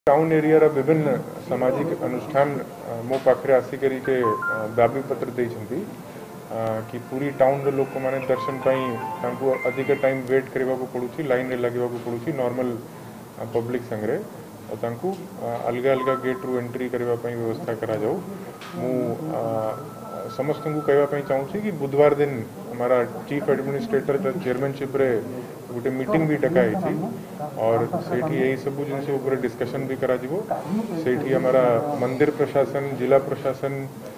Town area विभिन्न सामाजिक अनुष्ठान मो पाखे आसिक दाबी पत्र देती कि पूरी टाउन लोक मैंने दर्शन अधिक टाइम वेट करने को पड़ू लाइन लगे पड़ू नॉर्मल पब्लिक संगे अलग अलग गेट रु एंट्री करने व्यवस्था करा जाऊ मु समस्त को कहवाई चाहूँगी कि बुधवार दिन हमारा चीफ एडमिनिस्ट्रेटर चेयरमैनशिप रे गोटे मीटिंग भी डकाई और सेठी यही सब जिन डिस्कशन भी करा सेठी हमारा मंदिर प्रशासन जिला प्रशासन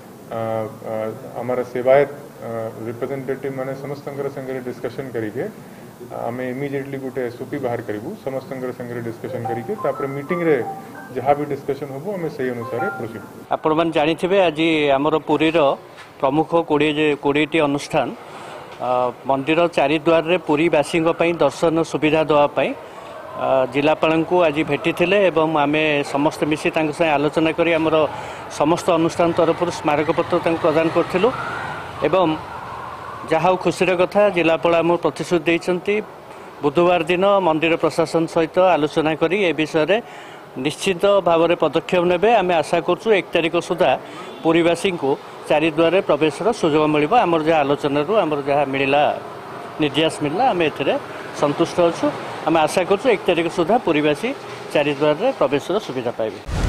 हमारा सेवायत रिप्रेजेंटेटिव माने समस्त संगे डिस्कशन करिके आमे इमीडिएटली गोटे एसओपी बाहर करूँ समस्त संगे डिस्कशन करके मीटिंग रे जहाँ भी डिस्कशन हो आम से अनुसार प्रोसीड। आपण मैंने जानी आज आमर पुरीर प्रमुख 20टी अनुष्ठान मंदिर चारिद्वार रे पुरीवासी दर्शन सुविधा देवाई जिलापाल को आज भेटी एवं आम समस्त मिसी संगे आलोचना करी आमर समस्त अनुष्ठान तरफ स्मारक पत्र प्रदान करूँ एवं जहाँ खुशीर कथा जिलापाल आम प्रतिश्रुति देती बुधवार दिन मंदिर प्रशासन सहित आलोचना करी ए विषय निश्चित भाव में पदक्षेप नेबे आम आशा करूँ 1 तारिख सुधा पुरीवासी को चारिद्वार प्रवेश सुजोग मिल आमर जहाँ आलोचन आमर जहाँ मिलला निर्देश मिलला आम ए संतुष्ट अच्छु आम आशा करूँ 1 तारिख सुधा पुरीवासी चारिद्वार प्रवेश सुविधा पाइबे।